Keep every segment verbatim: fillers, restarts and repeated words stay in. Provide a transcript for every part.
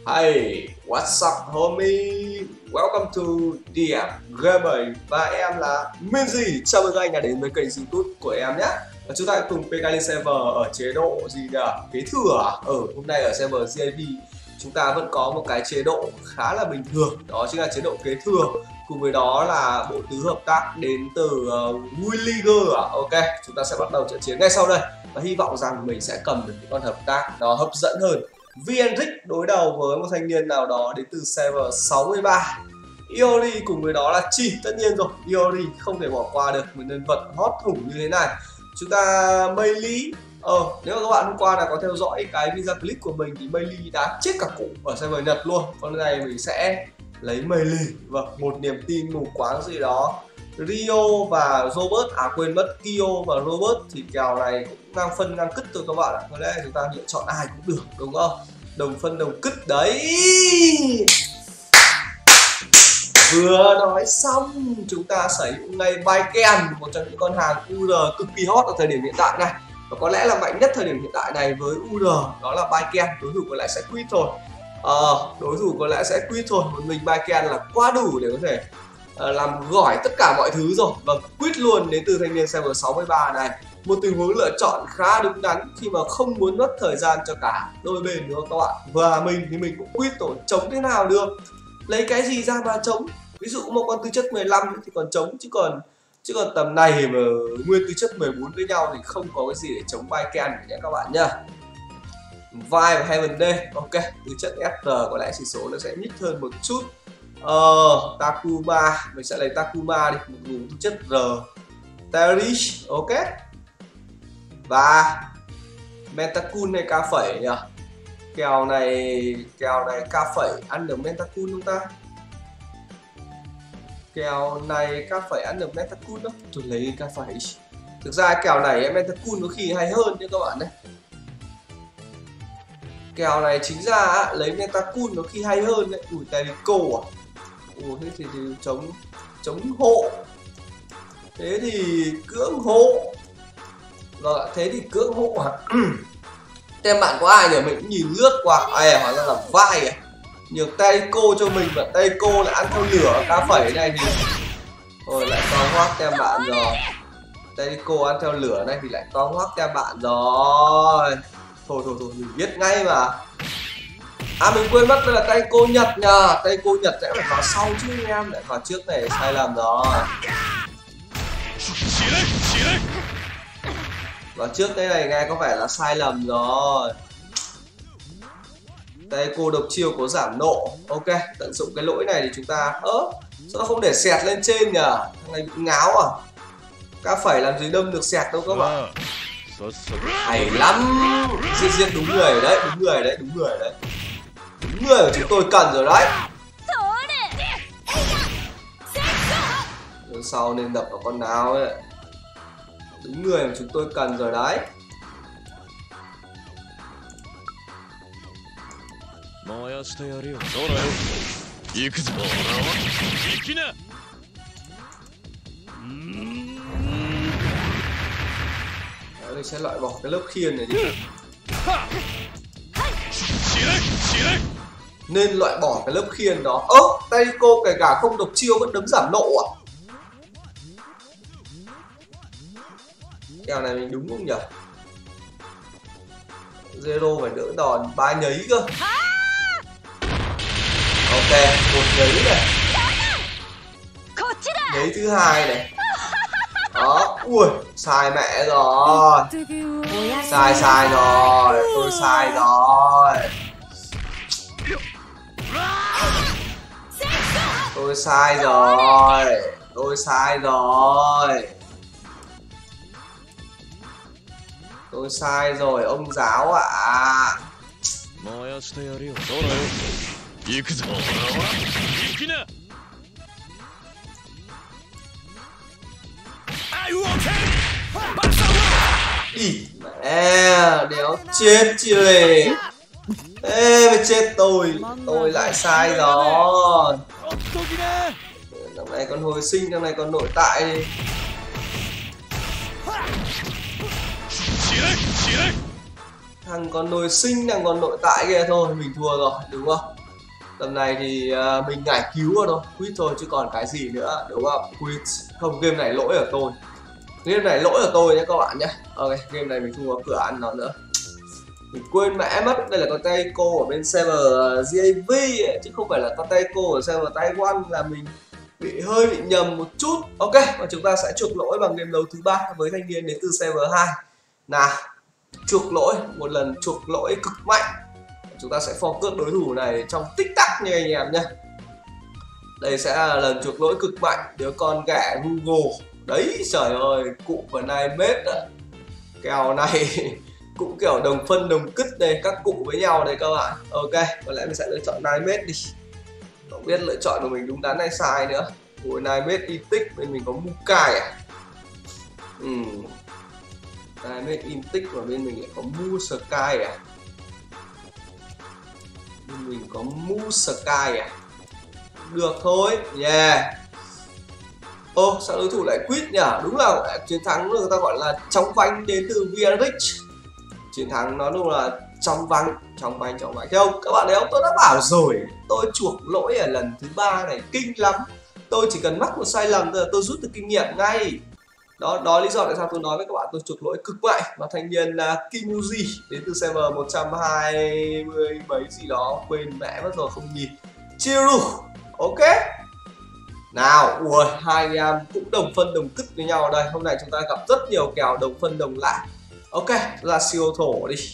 Hey, what's up homie? Welcome to đê em Gamer và em là Minzy. Chào mừng anh đã đến với kênh YouTube của em nhé. Và chúng ta cùng pê ca lên server ở chế độ gì nhỉ? Kế thừa à? Ở hôm nay ở server giê i vê chúng ta vẫn có một cái chế độ khá là bình thường, đó chính là chế độ kế thừa. Cùng với đó là bộ tứ hợp tác đến từ uh, Williger à? Ok, chúng ta sẽ bắt đầu trận chiến ngay sau đây. Và hy vọng rằng mình sẽ cầm được những con hợp tác nó hấp dẫn hơn. Vienric đối đầu với một thanh niên nào đó đến từ server sáu mươi ba. Iori cùng với đó là Chi, tất nhiên rồi, Iori không thể bỏ qua được một nhân vật hot thủng như thế này. Chúng ta Mei Lý, ờ nếu mà các bạn hôm qua là có theo dõi cái video clip của mình thì Mei Lý đã chết cả cụ ở server Nhật luôn. Còn này mình sẽ lấy Mei Lý, vâng, một niềm tin mù quáng gì đó. Rio và Robert, à quên mất, Kyo và Robert thì kèo này cũng ngang phân ngang cứt thôi các bạn ạ. Có lẽ chúng ta lựa chọn ai cũng được đúng không? Đồng phân đồng cứt đấy. Vừa nói xong chúng ta sở hữu ngay Baiken, một trong những con hàng u rờ cực kỳ hot ở thời điểm hiện tại này. Và có lẽ là mạnh nhất thời điểm hiện tại này với u rờ đó là Baiken. Đối thủ có lẽ sẽ quit thôi. Ờ, đối thủ có lẽ sẽ quit thôi. Một mình Baiken là quá đủ để có thể uh, làm gỏi tất cả mọi thứ rồi. Và quit luôn đến từ thanh niên server sáu mươi ba này. Một tình huống lựa chọn khá đúng đắn khi mà không muốn mất thời gian cho cả đôi bên nữa các bạn. Và mình thì mình cũng quit rồi, chống thế nào được. Lấy cái gì ra mà chống? Ví dụ một con tư chất mười lăm thì còn chống, chứ còn chứ còn tầm này mà nguyên tư chất mười bốn với nhau thì không có cái gì để chống Baiken nhé các bạn nhá. Vai và Heaven D, ok, tư chất ét rờ có lẽ chỉ số nó sẽ nhích hơn một chút. Ờ, Takuma, mình sẽ lấy Takuma đi, một vùng tư chất R. Terish, ok. Và Mentakun hay K phẩy nhỉ? Kèo này, kèo này K phẩy ăn được Mentakun không ta? Kèo này K phẩy ăn được Mentakun không? Tôi lấy K phẩy. Thực ra kèo này Mentakun có khi hay hơn nha các bạn đấy. Kèo này chính ra lấy Mentakun nó khi hay hơn đấy. Ui, Terico à? Ui, thế thì, thì chống chống hộ. Thế thì cưỡng hộ. Vâng, thế thì cưỡng hộ à? Tem bạn có ai nhỉ? Mình cũng nhìn lướt qua. Ai à, hóa ra là vai à? Nhiều Terico cho mình và Terico lại ăn theo lửa K phẩy này thì rồi lại to hoác tem bạn rồi. Terico ăn theo lửa này thì lại to hoác tem bạn rồi. Thôi thôi thôi mình biết ngay mà. À mình quên mất đây là Terico Nhật nha. Terico Nhật sẽ phải vào sau chứ anh em, lại vào trước này sai lầm rồi. Vào trước cái này nghe có vẻ là sai lầm rồi. Terico độc chiêu có giảm nộ. Ok, tận dụng cái lỗi này thì chúng ta ớ sao nó không để sẹt lên trên nhỉ? Thằng này bị ngáo à? Cá phẩy làm gì đâm được sẹt đâu các bạn. Hay lắm. Giết giết đúng người đấy, đúng người đấy, đúng người đấy. Đúng người mà chúng tôi cần rồi đấy. Lần sau nên đập vào con nào ấy. Đúng người mà chúng tôi cần rồi đấy. Mình sẽ loại bỏ cái lớp khiên này đi. Nên loại bỏ cái lớp khiên đó. Ơ, Terico kể cả không độc chiêu vẫn đấm giảm nộ à? Kèo này mình đúng không nhỉ? Zero phải đỡ đòn ba nhấy cơ. Ok, một nhấy này. Nhấy thứ hai này. Đó, ui, sai mẹ rồi. Sai sai rồi, tôi sai rồi. Tôi sai rồi, tôi sai rồi. Tôi sai rồi ông giáo ạ. À. Ý mẹ, đéo chết chị lề. Ê mày chết tôi. Tôi lại sai rồi. Đằng này còn hồi sinh, đằng này còn nội tại đi. Thằng con nồi sinh, thằng con nội tại kia thôi mình thua rồi, đúng không? Tầm này thì uh, mình ngải cứu rồi thôi, quit thôi chứ còn cái gì nữa, đúng không? Quit. Không, game này lỗi ở tôi. Game này lỗi ở tôi nhé các bạn nhé. Ok, game này mình không có cửa ăn nó nữa. Mình quên mẹ mất, đây là con Taiko ở bên server giê a vê ấy, chứ không phải là con Taiko ở server Taiwan, là mình bị hơi bị nhầm một chút. Ok, và chúng ta sẽ chuộc lỗi bằng game đấu thứ ba với thanh niên đến từ server hai. Nào, chuộc lỗi, một lần chuộc lỗi cực mạnh. Chúng ta sẽ focus đối thủ này trong tích tắc như anh em nhé. Đây sẽ là lần chuộc lỗi cực mạnh, đứa con ghẻ Google. Đấy trời ơi, cụ và nai mết ạ. Kèo này cũng kiểu đồng phân đồng cứt đây, các cụ với nhau đây các bạn. Ok, có lẽ mình sẽ lựa chọn nai mết đi. Không biết lựa chọn của mình đúng đắn hay sai nữa. Ủa, nai mết y tích, bên mình có Mukai à? Ừ. Nai mết in tích và bên mình lại có Mu Sky à? Bên mình có Mu Sky à? Được thôi, yeah. Ô, sao đối thủ lại quit nhỉ? Đúng là chiến thắng người ta gọi là chóng vánh đến từ Viarix. Chiến thắng nó đúng là chóng vánh, chóng vánh, chóng vánh. Thấy không? Các bạn thấy không? Tôi đã bảo rồi, tôi chuộc lỗi ở lần thứ ba này kinh lắm. Tôi chỉ cần mắc một sai lầm thôi, tôi rút được kinh nghiệm ngay. Đó, đó lý do tại sao tôi nói với các bạn tôi chuộc lỗi cực mạnh. Và thanh niên là Kimuji đến từ server một trăm hai mươi mấy gì đó, quên mẹ mất rồi không nhìn. Chiru, ok. Nào, ui, hai anh em cũng đồng phân đồng cứt với nhau ở đây. Hôm nay chúng ta gặp rất nhiều kèo đồng phân đồng lại. Ok, ra siêu thổ đi.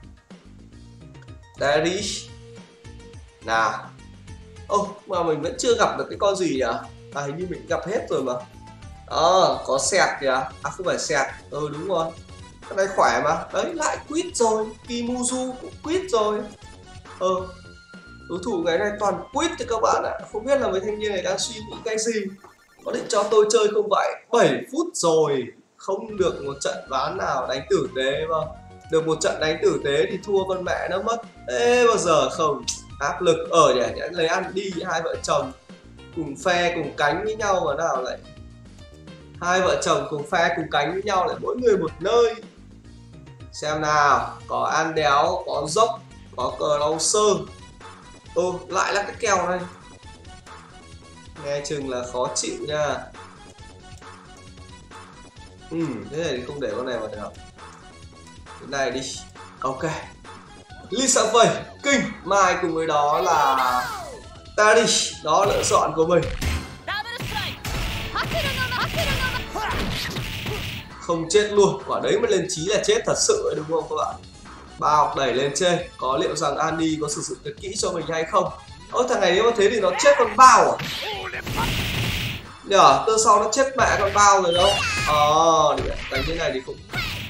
Đây đi. Nào. Ô, oh, mà mình vẫn chưa gặp được cái con gì nhỉ? À, hình như mình gặp hết rồi mà. Ờ, à, có sẹt kìa. À, không phải sẹt. Ừ, đúng rồi. Cái này khỏe mà. Đấy, lại quit rồi. Kimuzu cũng quit rồi. Ờ. Đối thủ cái này toàn quit thì các bạn ạ. Không biết là mấy thanh niên này đang suy nghĩ cái gì. Có định cho tôi chơi không vậy? bảy phút rồi, không được một trận ván nào đánh tử tế mà. Được một trận đánh tử tế thì thua con mẹ nó mất. Ê, bao giờ không? Áp lực ở nhỉ, lấy ăn đi hai vợ chồng cùng phe cùng cánh với nhau mà nào lại. Hai vợ chồng cùng phe cùng cánh với nhau lại mỗi người một nơi. Xem nào, có An Đéo, có Dốc, có Cờ Long Sơ. Ô, lại là cái kèo này. Nghe chừng là khó chịu nha. Ừ, thế này thì không để con này vào được. Cái này đi. Ok. Lisa Vây, Kinh, Mai cùng với đó là Tari. Đó lựa chọn của mình. Không chết luôn, quả đấy mà lên trí là chết thật sự ấy, đúng không các bạn? Bao đẩy lên trên, có liệu rằng Andy có sử dụng tuyệt kỹ cho mình hay không? Ôi thằng này nếu mà thế thì nó chết con bao à? Nhờ, từ sau nó chết mẹ con bao rồi đâu. Ờ, à, đánh thế này thì cũng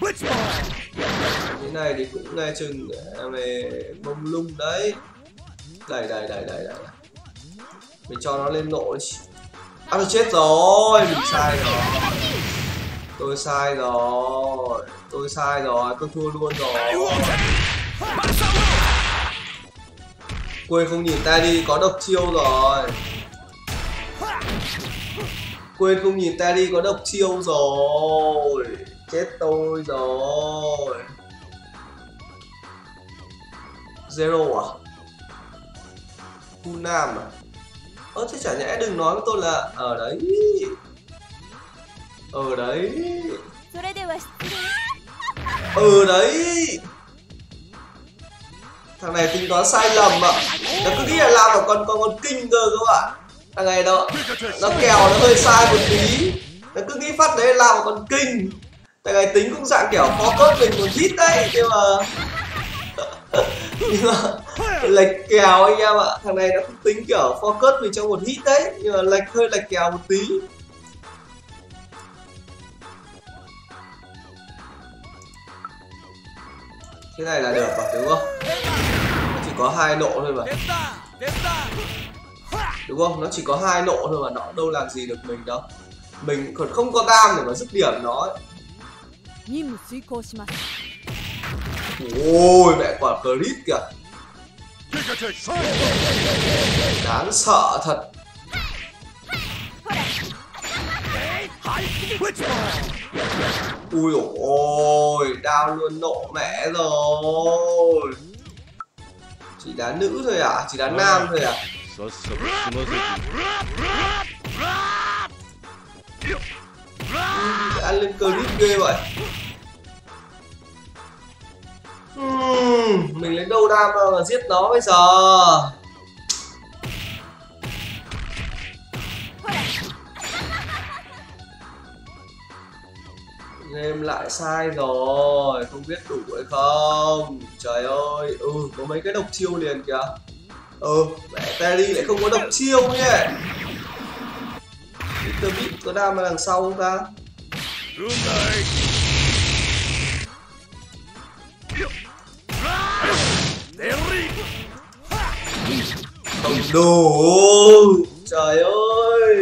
thế này thì cũng nghe chừng về bông lung đấy. Đẩy đẩy đẩy đẩy đẩy. Mình cho nó lên nộ đi. À, tôi chết rồi, mình sai rồi. Tôi sai rồi, tôi sai rồi, tôi thua luôn rồi. Quên không nhìn tay đi, có độc chiêu rồi. Quên không nhìn tay đi, có độc chiêu rồi. Chết tôi rồi. Zero à? Hunam à? Ơ thế chả nhẽ đừng nói với tôi là ở đấy. Ở đấy. Ở đấy. Thằng này tính toán sai lầm ạ. Nó cứ nghĩ là lao vào con con con kinh cơ các bạn. Thằng này đó, nó kèo nó hơi sai một tí. Nó cứ nghĩ phát đấy lao vào con kinh. Thằng này tính cũng dạng kiểu focus mình một hit đấy. Nhưng mà nhưng mà lệch kèo anh em ạ. Thằng này nó cũng tính kiểu focus mình trong một hit đấy. Nhưng mà lệch hơi lệch kèo một tí. Cái này là được mà, đúng không? Nó chỉ có hai nộ thôi mà. Đúng không? Nó chỉ có hai nộ thôi mà, nó đâu làm gì được mình đâu. Mình còn không có đam để mà dứt điểm nó ấy. Ôi mẹ quả crit kìa. Đáng sợ thật. Ui ôi, đao luôn nộ mẹ rồi. Chỉ đá nữ thôi à? Chỉ đá nam thôi à? Ừ, ăn lên clip ghê vậy. uhm, Mình lấy đâu đam mà giết nó bây giờ. Game lại sai rồi, không biết đủ hay không. Trời ơi, ừ, có mấy cái độc chiêu liền kìa. Ừ, mẹ Terry lại không có độc chiêu nhé. Mr. Beat có đam ở đằng sau không ta? Không đủ. Trời ơi.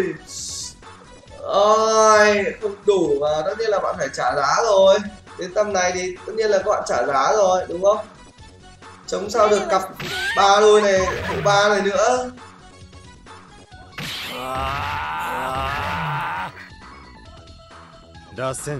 Ôi, không đủ mà tất nhiên là bạn phải trả giá rồi. Đến tầm này thì tất nhiên là các bạn trả giá rồi, đúng không? Chống sao được cặp ba đôi này, bộ ba này nữa. Rasen.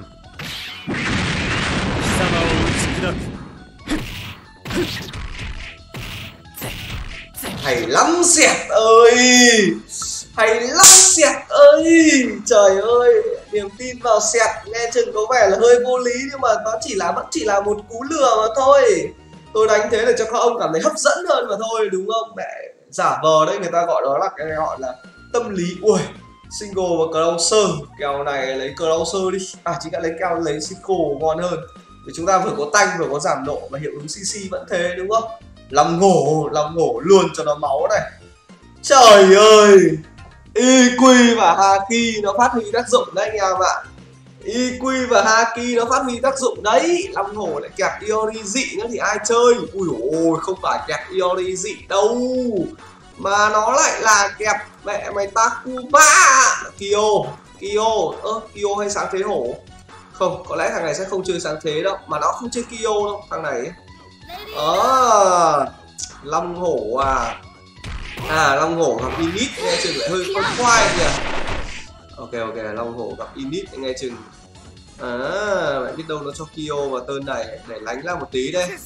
Hay lắm Sẹt ơi. Hay lắm Sẹt ơi. Trời ơi, niềm tin vào Sẹt nghe chừng có vẻ là hơi vô lý, nhưng mà nó chỉ là vẫn chỉ là một cú lừa mà thôi. Tôi đánh thế để cho các ông cảm thấy hấp dẫn hơn mà thôi, đúng không? Mẹ giả vờ đấy, người ta gọi đó là cái gọi là tâm lý. Ui, single và closer. Kèo này lấy closer đi. À, chỉ đã lấy kèo lấy single ngon hơn. Vì chúng ta vừa có tanh vừa có giảm nộ và hiệu ứng xê xê vẫn thế, đúng không? Lòng ngổ, lòng ngổ luôn cho nó máu này. Trời ơi, i quy và Haki nó phát huy tác dụng đấy anh em ạ. i quy và Haki nó phát huy tác dụng đấy. Lòng ngổ lại kẹp Iori dị nữa thì ai chơi. Ui ôi, không phải kẹp Iori dị đâu, mà nó lại là kẹp mẹ mày Takuba. Kyo, Kyo, ơ Kyo hay sáng thế hổ? Không, có lẽ thằng này sẽ không chơi sáng thế đâu, mà nó không chơi Kyo đâu, thằng này ấy. À, Long hổ à. À, Long hổ gặp Init nghe chừng lại hơi khoai khoai kìa. Ok ok, Long hổ gặp Init nghe chừng. À, bạn biết đâu nó cho Kyo vào tên này để lánh ra một tí đây.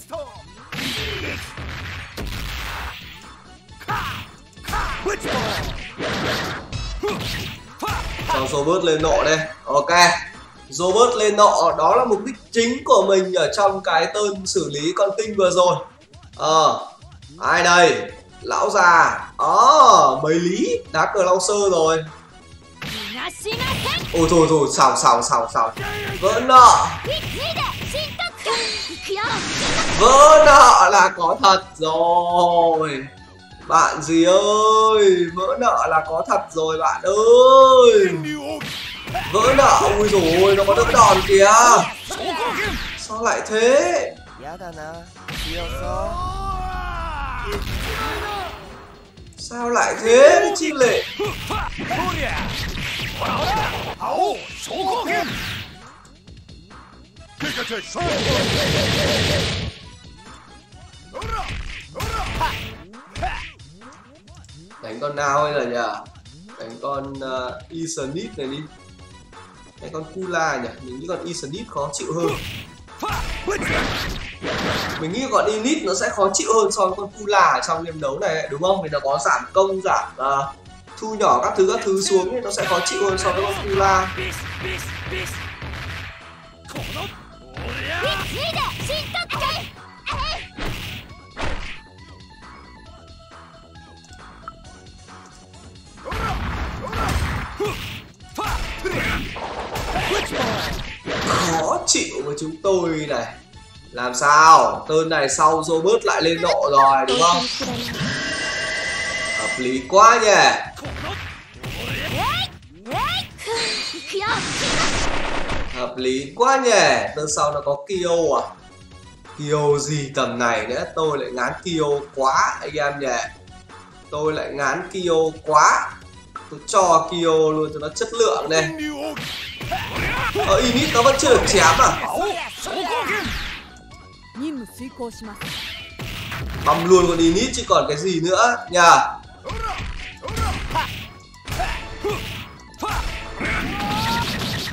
Cho Robert lên nộ đây. Ok, Robert lên nộ, đó là mục đích chính của mình ở trong cái tên xử lý con tinh vừa rồi. Ờ, à, ai đây? Lão già. Ờ, à, mấy lý đá cờ long sơ rồi. Ôi thôi thôi, xào xào xào xào. Vỡ nợ. Vỡ nợ là có thật rồi. Bạn gì ơi, vỡ nợ là có thật rồi bạn ơi. Vỡ nợ, ui dồi ôi, nó có đỡ đòn kìa. Sao lại thế? Sao lại thế chị Lệ? Đánh con nào hay là nhỉ? Đánh con uh, Isonit này đi. Đánh con Kula nhỉ? Mình nghĩ con Isonit khó chịu hơn. Mình nghĩ con Init nó sẽ khó chịu hơn so với con Kula ở trong game đấu này, đúng không? Vì nó có giảm công, giảm uh, thu nhỏ các thứ các thứ xuống thì nó sẽ khó chịu hơn so với con Kula. Khó chịu với chúng tôi này. Làm sao? Tên này sau Robert lại lên nộ rồi đúng không? Hợp lý quá nhỉ. Hợp lý quá nhỉ. Tên sau nó có Kyo à? Kyo gì tầm này nữa. Tôi lại ngán Kyo quá anh em nhỉ. Tôi lại ngán Kyo quá. Tôi cho Kyo luôn cho nó chất lượng này. Ờ, Init nó vẫn chưa được chém à? Băm luôn con Init chứ còn cái gì nữa nha.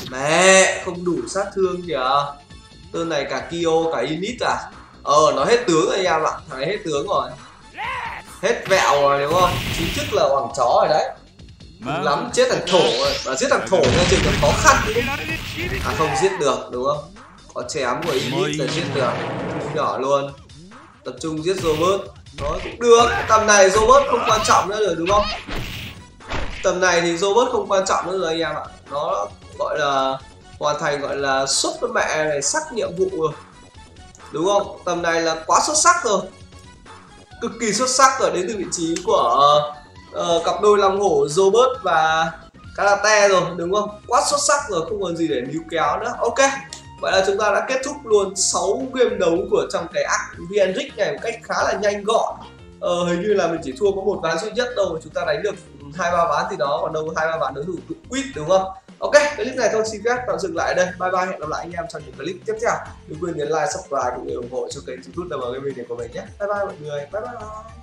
Mẹ, không đủ sát thương kìa. Tên này cả Kyo cả Init à? Ờ, nó hết tướng rồi anh em ạ. Thằng ấy hết tướng rồi. Hết vẹo rồi đúng không? Chính thức là hoàng chó rồi đấy. Đúng lắm, chết thằng thổ rồi. Và giết thằng thổ nghe chừng còn khó khăn đúng không? À không giết được đúng không? Có chém của Init là giết được. Nhỏ luôn. Tập trung giết Robert. Nó cũng được. Tầm này Robert không quan trọng nữa rồi đúng không? Tầm này thì Robert không quan trọng nữa rồi anh em ạ. Nó gọi là hoàn thành gọi là xuất với mẹ này sắc nhiệm vụ rồi. Đúng không? Tầm này là quá xuất sắc rồi. Cực kỳ xuất sắc rồi, đến từ vị trí của uh, cặp đôi long hổ Robert và Karate rồi đúng không? Quá xuất sắc rồi, không còn gì để níu kéo nữa. Ok. Vậy là chúng ta đã kết thúc luôn sáu game đấu của trong cái act Vienric này một cách khá là nhanh gọn. Ờ, hình như là mình chỉ thua có một ván duy nhất đâu mà chúng ta đánh được hai ba ván thì đó, còn đâu hai ba ván đối thủ tự quýt đúng không? Ok, clip này thôi xin phép tạm dừng lại đây. Bye bye, hẹn gặp lại anh em trong những clip tiếp theo. Đừng quên nhấn like, subscribe cũng như ủng hộ cho kênh YouTube đê em Gaming này của mình nhé. Bye bye mọi người, bye bye.